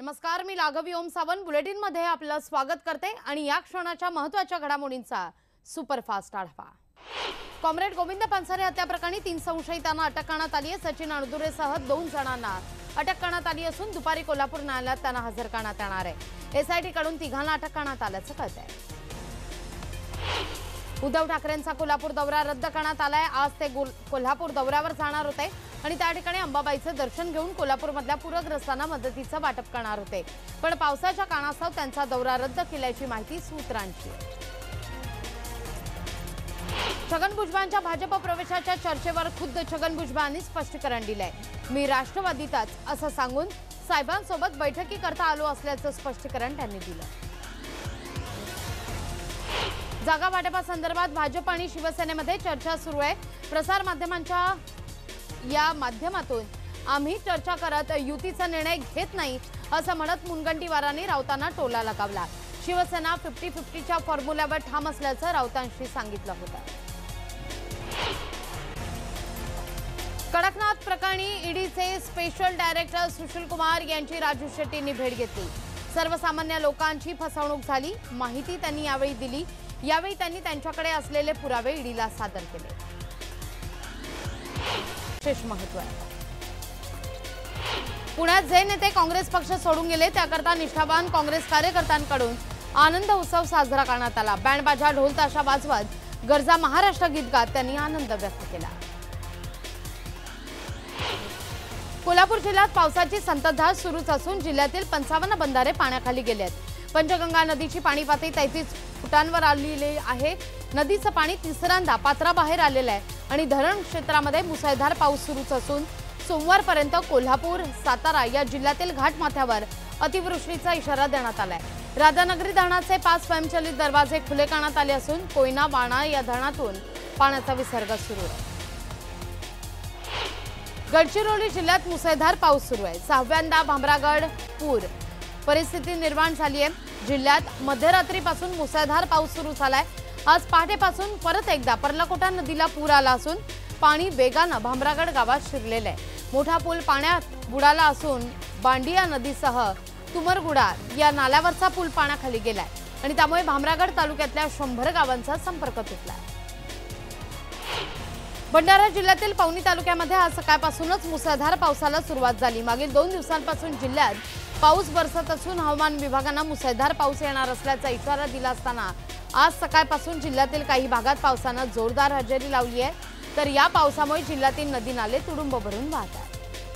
नमस्कार, मी लाघवी ओम सावंत बुलेटिन मध्ये आपलं स्वागत करते आणि या क्षणाच्या महत्त्वाच्या घडामोडींचा सुपरफास्ट आढावा। कॉम्रेड गोविंद पानसरे हत्या प्रकरणी 3 संशयितांना अटक करण्यात आली आहे। सचिन अणदुरेसह 2 जणांना अटक करण्यात आली असून दुपारी कोल्हापूर न्यायालयात त्यांना हजर करण्यात येणार आहे। एसआयटी कडून 3घांना अटक करण्यात आल्याचं कळतंय। उद्धव ठाकरेंचा कोल्हापूर दौरा रद्द करण्यात आलाय। आज ते कोल्हापूर दौऱ्यावर जाणार होते आणि त्या ठिकाणी अंबाबाईचं दर्शन घेऊन कोल्हापूरमधल्या पूरग्रस्तांना मदतीचं वाटप करणार होते, पण पावसाच्या कारणास्तव त्यांचा दौरा रद्द केल्याची माहिती सूत्रांची आहे। छगन भुजबळांच्या भाजप प्रवेशाच्या चर्चेवर खुद्द छगन भुजबळांनी स्पष्टीकरण दिलंय। मी राष्ट्रवादीतच असं सांगून साहेबांसोबत बैठकी करता आलो असल्याचं स्पष्टीकरण त्यांनी दिलं। जागा वाटपासंदर्भात भाजप आणि शिवसेनेमध्ये चर्चा सुरू आहे। प्रसार माध्यमांच्या या माध्यमातून आम्ही चर्चा करत युतीचा निर्णय घेत नाही असं म्हणत मुनगंटीवारांनी राऊतांना टोला लगावला। शिवसेना 50-50च्या फॉर्म्युल्यावर ठाम असल्याचं राऊतांशी सांगितलं होतं। कडकनाथ प्रकरणी ईडीचे स्पेशल डायरेक्टर सुशील कुमार यांची राजू शेट्टींनी भेट घेतली। सर्वसामान्य लोकांची फसवणूक झाली माहिती त्यांनी यावेळी दिली। यावेळी त्यांनी त्यांच्याकडे असलेले पुरावे ईडीला सादर केले। विशेष महत्त्व आहे। पुण्यात जे नेते काँग्रेस पक्ष सोडून गेले त्याकरता निष्ठावान काँग्रेस कार्यकर्त्यांकडून आनंद उत्सव साजरा करण्यात आला। बँड बाजा ढोल ताशा वाजवत गरजा महाराष्ट्र गीत गात त्यांनी आनंद व्यक्त केला। कोल्हापूर जिल्ह्यात पावसाची संततधार सुरूच असून जिल्ह्यातील 55 बंधारे पाण्याखाली गेले आहेत। पंचगंगा नदीची पाणी पातळी 33 फुटांवर आलेली आहे। नदीचं पाणी तिसऱ्यांदा पात्राबाहेर आलेलं आहे आणि धरण क्षेत्रामध्ये मुसळधार पाऊस सुरूच असून सोमवारपर्यंत कोल्हापूर, सातारा या जिल्ह्यातील घाटमाथ्यावर अतिवृष्टीचा इशारा देण्यात आलाय। राधानगरी धरणाचे 5 स्वयंचलित दरवाजे खुले करण्यात आले असून कोयना, वाणा या धरणातून पाण्याचा विसर्ग सुरू आहे। गडचिरोली जिल्ह्यात मुसळधार पाऊस सुरू आहे। 6व्यांदा भामरागड पूर परिस्थिती निर्माण झाली आहे। जिल्ह्यात मध्यरात्रीपासून मुसळधार पाऊस सुरू झालाय। आज पहाटेपासून परत एकदा पर्लकोटा नदीला पूर आला असून पाणी वेगानं भामरागड गावात शिरलेलं आहे। मोठा पूल पाण्यात बुडाला असून बांडिया नदीसह तुमरगुडा या नाल्यावरचा पूल पाण्याखाली गेलाय आणि त्यामुळे भामरागड तालुक्यातल्या 100 गावांचा संपर्क तुटलाय। भंडारा जिल्ह्यातील पवनी तालुक्यामध्ये आज सकाळपासूनच मुसळधार पावसाला सुरुवात झाली। मागील 2 दिवसांपासून जिल्ह्यात पाऊस बरसत असून हवामान विभागानं मुसळधार पाऊस येणार असल्याचा इशारा दिला असताना आज सकाळपासून जिल्ह्यातील काही भागात पावसानं जोरदार हजेरी लावली आहे, तर या पावसामुळे जिल्ह्यातील नदी नाले तुडुंब भरून वाहत आहेत।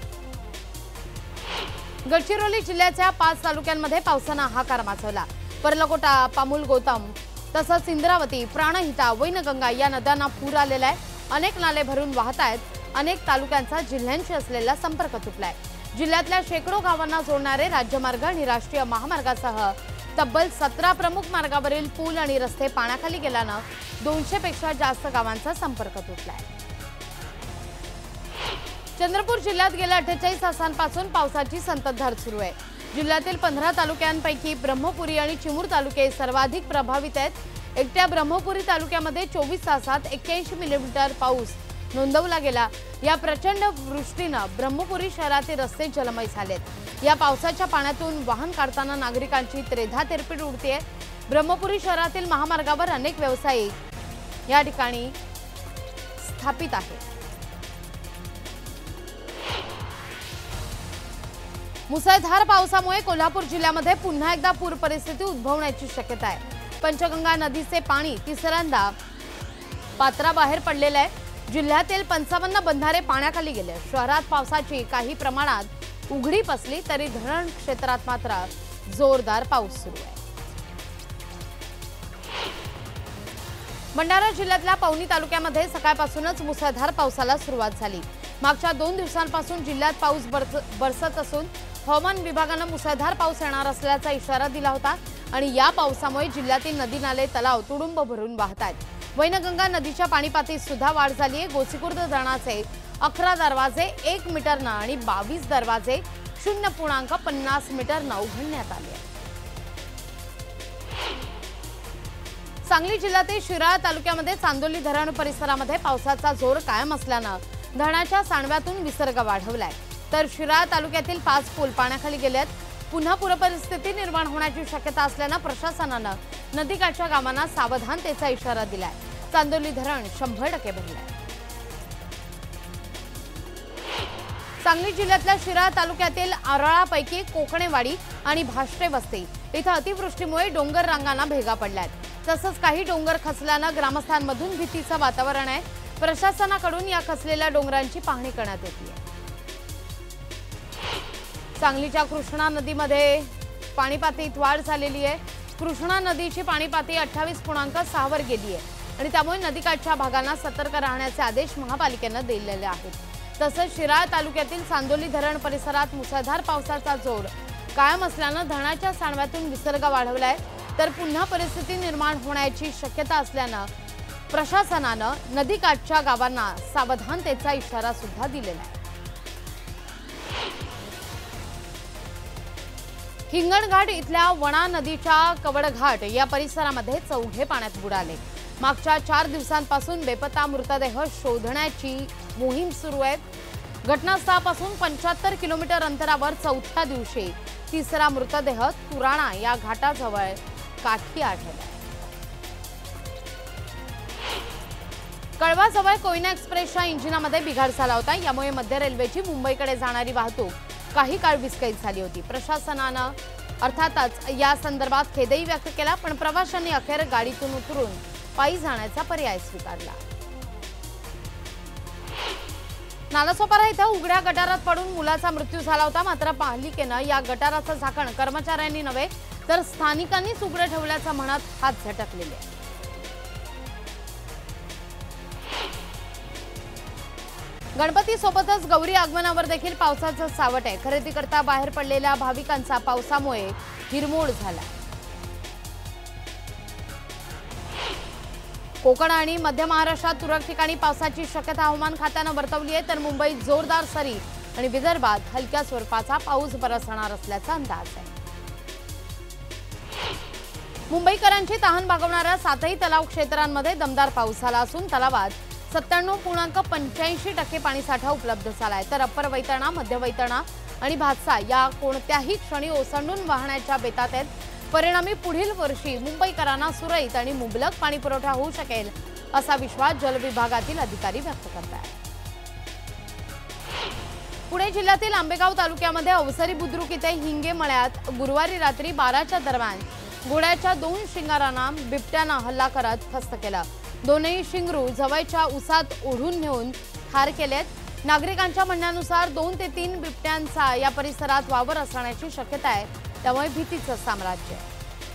गडचिरोली जिल्ह्याच्या 5 तालुक्यांमध्ये पावसानं हाहाकार माजवला। पर्लकोटा, पामुल, गौतम तसंच इंद्रावती, प्राणहिता, वैनगंगा या नद्यांना पूर आलेला आहे। अनेक नाले भरून वाहत आहेत। अनेक तालुक्यांचा जिल्ह्यांशी असलेला संपर्क तुटलाय। जिल्ह्यातल्या शेकडो गावांना जोडणारे राज्यमार्ग आणि राष्ट्रीय महामार्गासह तब्बल 17 प्रमुख मार्गावरील पूल आणि रस्ते पाण्याखाली गेल्यानं 200 पेक्षा जास्त गावांचा संपर्क तुटलाय। चंद्रपूर जिल्ह्यात गेल्या 48 तासांपासून पावसाची संततधार सुरू आहे। जिल्ह्यातील 15 तालुक्यांपैकी ब्रह्मपुरी आणि चिमूर तालुके सर्वाधिक प्रभावित आहेत। एकट्या ब्रह्मपुरी तालुक्यामध्ये 24 तासात 81 मिलीमीटर पाऊस नोंदवला गेला। या प्रचंड वृष्टीने ब्रह्मपुरी शहरातील रस्ते जलमय झालेत। या पावसाच्या पाण्यातून वाहन काढताना नागरिकांची त्रेधा तिरपीट उडते। ब्रह्मपुरी शहरातील महामार्गावर अनेक व्यावसायिक या ठिकाणी स्थापित आहेत। मुसळधार पावसामुळे कोल्हापूर जिल्ह्यामध्ये पुन्हा एकदा पूर परिस्थिती उद्भवण्याची शक्यता आहे। पंचगंगा नदीचे पाणी तिसऱ्यांदा पात्राबाहेर पडलेले आहे। जिल्ह्यातील 55 बंधारे पाण्याखाली गेले। शहरात पावसाची काही प्रमाणात उघडीप असली तरी धरण क्षेत्रात मात्र जोरदार पाऊस सुरू आहे। भंडारा जिल्ह्यातल्या पवनी तालुक्यामध्ये सकाळपासूनच मुसळधार पावसाला सुरुवात झाली। मागच्या 2 दिवसांपासून जिल्ह्यात पाऊस बरसत असून हवामान विभागानं मुसळधार पाऊस येणार असल्याचा इशारा दिला होता आणि या पावसामुळे जिल्ह्यातील नदी नाले तलाव तुडुंब भरून वाहत आहेत। वैनगंगा नदीच्या पाणी पातळीत सुद्धा वाढ झाली आहे। गोसीखुर्द धरणाचे 11 दरवाजे 1 मीटरनं आणि 22 दरवाजे 0.50 मीटरनं उघडण्यात आले आहेत। सांगली जिल्ह्यातील शिराळा तालुक्यामध्ये चांदोली धरण परिसरामध्ये पावसाचा जोर कायम असल्यानं धरणाच्या सांडव्यातून विसर्ग वाढवलाय। तर शिराळा तालुक्यातील 5 पूल पाण्याखाली गेलेत। पुन्हा पूरपरिस्थिती निर्माण होण्याची शक्यता असल्याने प्रशासनाने नदीकाठच्या गावांना सावधानतेचा इशारा दिलाय। चांदोली धरण 100% भरलंय। सांगली जिल्ह्यातल्या शिराळा तालुक्यातील आरळापैकी कोकणेवाडी आणि भाष्टे वस्ती इथं अतिवृष्टीमुळे डोंगर रांगांना भेगा पडल्यात। तसंच काही डोंगर खचल्याने ग्रामस्थांमधून भीतीचं वातावरण आहे। प्रशासनाकडून या खचलेल्या डोंगरांची पाहणी करण्यात येते। सांगलीच्या कृष्णा नदीमध्ये पाणी पातळीत वाढ झालेली आहे। कृष्णा नदीची पाणी पातळी 28.6 वर गेली आहे आणि त्यामुळे नदीकाठच्या भागांना सतर्क राहण्याचे आदेश महापालिकेने दिलेले आहेत। तसंच शिराळा तालुक्यातील चांदोली धरण परिसरात मुसळधार पावसाचा जोर कायम असल्याने धरणाच्या सांडव्यातून विसर्ग वाढवलाय, तर पुन्हा परिस्थिती निर्माण होण्याची शक्यता असल्याने प्रशासनाने नदीकाठच्या गावांना सावधानतेचा इशारा सुद्धा दिलेला आहे। हिंगणघाट इथल्या वणा नदीच्या कवडघाट या परिसरामध्ये चौघे पाण्यात बुडाले। मागच्या 4 दिवसांपासून बेपत्ता मृतदेह शोधण्याची मोहीम सुरू आहे। घटनास्थळापासून 75 किलोमीटर अंतरावर चौथ्या दिवशी तिसरा मृतदेह तुराणा या घाटाजवळ काठी आढळला। कळवाजवळ कोयना एक्सप्रेसच्या इंजिनामध्ये बिघाड झाला होता। यामुळे मध्य रेल्वेची मुंबईकडे जाणारी वाहतूक काही काळ विस्कळीत झाली होती। प्रशासनाने अर्थातच या संदर्भात खेदही व्यक्त केला, पण प्रवाशांनी अखेर गाडीतून उतरून पायी जाण्याचा पर्याय स्वीकारला। नालासोपारा इथं उघड्या गटारात पडून मुलाचा मृत्यू झाला होता। मात्र पालिकेने या गटाराचं झाकण कर्मचाऱ्यांनी नव्हे तर स्थानिकांनीच उघडं ठेवल्याचं म्हणत हात झटकलेले आहे। गणपती सोबतच गौरी आगमनावर देखील पावसाचं सावट आहे। खरेदी करता बाहेर पडलेल्या भाविकांचा पावसामुळे हिरमोड झाला। कोकण आणि मध्य महाराष्ट्रात तुरळक ठिकाणी पावसाची शक्यता हवामान खात्याने वर्तवली आहे, तर मुंबईत जोरदार सरी आणि विदर्भात हलक्या स्वरूपाचा पाऊस बरसणार असल्याचा अंदाज आहे। मुंबईकरांची तहान भागवणाऱ्या 7ही तलाव क्षेत्रांमध्ये दमदार पाऊस झाला असून तलावात 97.85% पाणीसाठा उपलब्ध झालाय, तर अप्पर वैतरणा, मध्य वैतरणा आणि भातसा या कोणत्याही क्षणी ओसंडून वाहण्याच्या बेतात आहेत। परिणामी पुढील वर्षी मुंबईकरांना सुरळीत आणि मुबलक पाणी पुरवठा होऊ शकेल असा विश्वास जलविभागातील अधिकारी व्यक्त करतात। पुणे जिल्ह्यातील आंबेगाव तालुक्यामध्ये अवसरी बुद्रुक इथे हिंगे मळ्यात गुरुवारी रात्री 12च्या दरम्यान घोड्याच्या 2 शिंगारांना बिबट्यानं हल्ला करत फस्त केला। दोन्ही शिंगरू जवळच्या उसात ओढून नेऊन ठार केलेत। नागरिकांच्या म्हणण्यानुसार 2 ते 3 बिबट्यांचा या परिसरात वावर असण्याची शक्यता आहे, त्यामुळे भीतीचं साम्राज्य आहे।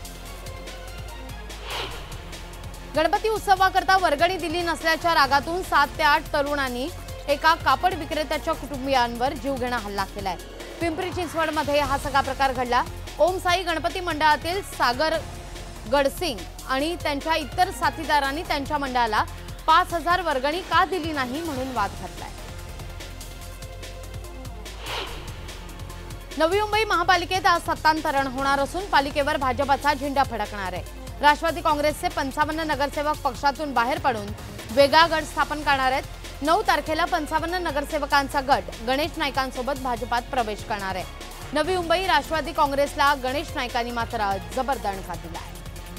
गणपती उत्सवाकरता वर्गणी दिली नसल्याच्या रागातून 7 ते 8 तरुणांनी एका कापड विक्रेत्याच्या कुटुंबियांवर जीवघेणा हल्ला केलाय। पिंपरी चिंचवडमध्ये हा सगळा प्रकार घडला। ओम साई गणपती मंडळातील सागर गडसिंग आणि त्यांच्या इतर साथीदारांनी त्यांच्या मंडळाला 5000 वर्गणी का दिली नाही म्हणून वाद घातलाय। नवी मुंबई महापालिकेत आज सत्तांतरण होणार असून पालिकेवर भाजपचा झेंडा फडकणार आहे। राष्ट्रवादी काँग्रेसचे 55 नगरसेवक पक्षातून बाहेर पडून वेगळा गट स्थापन करणार आहेत। 9 तारखेला 55 नगरसेवकांचा गट गणेश नाईकांसोबत भाजपात प्रवेश करणार आहे। नवी मुंबई राष्ट्रवादी काँग्रेसला गणेश नाईकांनी मात्र जबर दणका दिला आहे।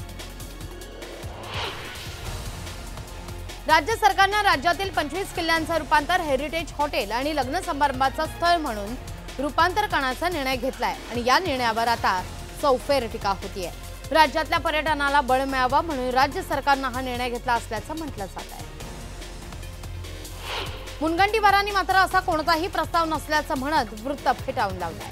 राज्य सरकारने राज्यातील 25 किल्ल्यांचं रूपांतर हेरिटेज हॉटेल आणि लग्न समारंभाचं स्थळ म्हणून रूपांतर करण्याचा निर्णय घेतलाय आणि या निर्णयावर आता चौफेर टीका होतीये। राज्यातल्या पर्यटनाला बळ मिळावं म्हणून राज्य सरकारने हा निर्णय घेतला असल्याचं म्हटलं जात आहे। मुनगंटीवारांनी मात्र असा कोणताही प्रस्ताव नसल्याचं म्हणत वृत्त फेटाळून लावलंय।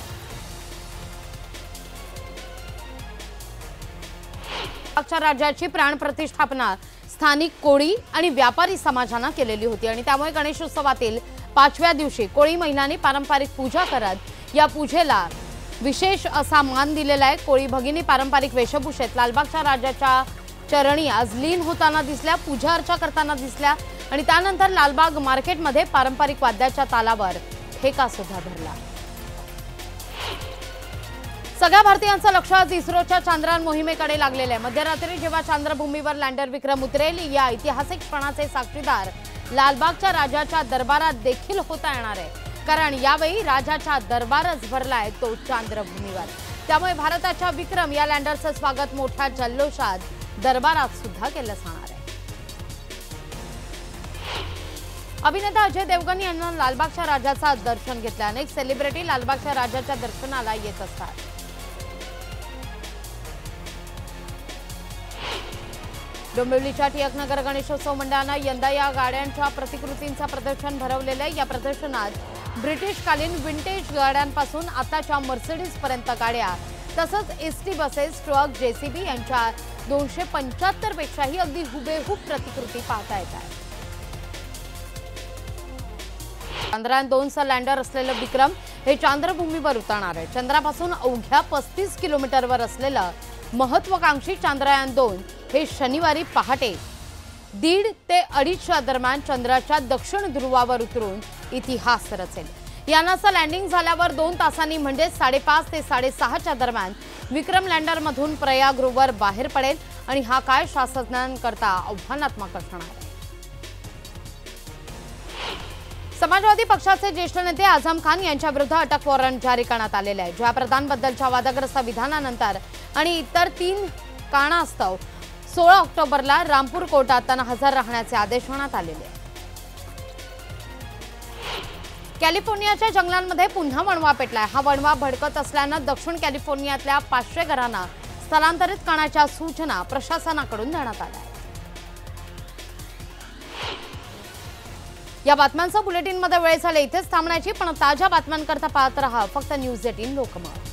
मागच्या राज्याची प्राण प्रतिष्ठापना स्थानिक कोळी आणि व्यापारी समाजाने केलेली होती आणि त्यामुळे गणेशोत्सवातील 5व्या दिवशी कोळी महिलांनी पारंपरिक पूजा करत या पूजेला विशेष असा मान दिलेला आहे। कोळी भगिनी पारंपरिक वेशभूषेत लालबागच्या राजाच्या चरणी आज लीन होताना दिसल्या, पूजा अर्चा करताना दिसल्या आणि त्यानंतर लालबाग मार्केटमध्ये पारंपरिक वाद्याच्या तालावर ठेका सुद्धा धरला। सगळ्या भारतीयांचं लक्ष आज इस्रोच्या चांद्रयान मोहिमेकडे लागलेलं आहे। मध्यरात्री जेव्हा चांद्रभूमीवर लँडर विक्रम उतरेल या ऐतिहासिक क्षणाचे साक्षीदार लालबागच्या राजाच्या दरबारात देखील होता येणार आहे, कारण यावेळी राजाचा दरबारच भरलाय तो चांद्रभूमीवर। त्यामुळे भारताच्या विक्रम या लँडरचं स्वागत मोठ्या जल्लोषात दरबारात सुद्धा केलं जाणार आहे। अभिनेता अजय देवगण यांना लालबागच्या राजाचा दर्शन घेतलं। अनेक सेलिब्रिटी लालबागच्या राजाच्या दर्शनाला येत असतात। डोंबिवलीच्या टिळकनगर गणेशोत्सव मंडळानं यंदा या गाड्यांच्या प्रतिकृतींचं प्रदर्शन भरवलेलं आहे। या प्रदर्शनात ब्रिटिशकालीन विंटेज गाड्यांपासून आताच्या मर्सिडीज पर्यंत गाड्या तसंच एसटी बसेस, ट्रक, जेसीबी यांच्या 275 पेक्षाही अगदी हुबेहूब प्रतिकृती पाहता येतात। चंद्रयान 2चं लँडर असलेलं विक्रम हे चांद्रभूमीवर उतरणार आहे। चंद्रापासून अवघ्या 35 किलोमीटरवर असलेलं महत्त्वाकांक्षी चंद्रयान 2 हे शनिवारी पहाटे 1:30 ते 2:30च्या दरम्यान चंद्राच्या दक्षिण ध्रुवावर उतरून इतिहास रचेल। यानाचं लँडिंग झाल्यावर 2 तासांनी म्हणजे 5:30 ते 6:30च्या दरम्यान विक्रम लँडरमधून प्रयागरोवर बाहेर पडेल आणि हा काळ शास्त्रज्ञांकरता आव्हानात्मक असणार आहे। समाजवादी पक्षाचे ज्येष्ठ नेते आझम खान यांच्या विरुद्ध अटक वॉरंट जारी करण्यात आलेले आहे। जयप्रदांबद्दलच्या वादग्रस्त विधानानंतर आणि इतर 3 कारणास्तव 16 ऑक्टोबरला रामपूर कोर्टात त्यांना हजर राहण्याचे आदेश देण्यात आलेले आहेत। कॅलिफोर्नियाच्या जंगलांमध्ये पुन्हा वणवा पेटलाय। हा वणवा भडकत असल्यानं दक्षिण कॅलिफोर्नियातल्या 500 घरांना स्थलांतरित करण्याच्या सूचना प्रशासनाकडून देण्यात आल्या आहेत। या बातम्यांचं बुलेटिनमध्ये वेळ झाले इथेच थांबण्याची, पण ताज्या बातम्यांकरता पाहत रहा फक्त न्यूज 18 लोकमत।